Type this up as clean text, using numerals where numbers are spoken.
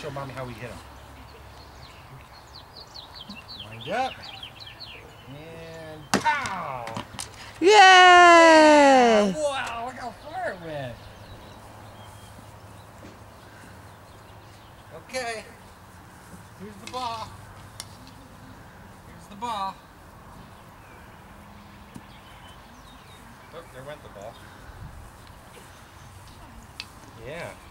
show Mommy how we hit them. Wind up. And pow! Yay! Wow, look how far it went. Okay. Here's the ball. Here's the ball. Oh, there went the ball. Yeah.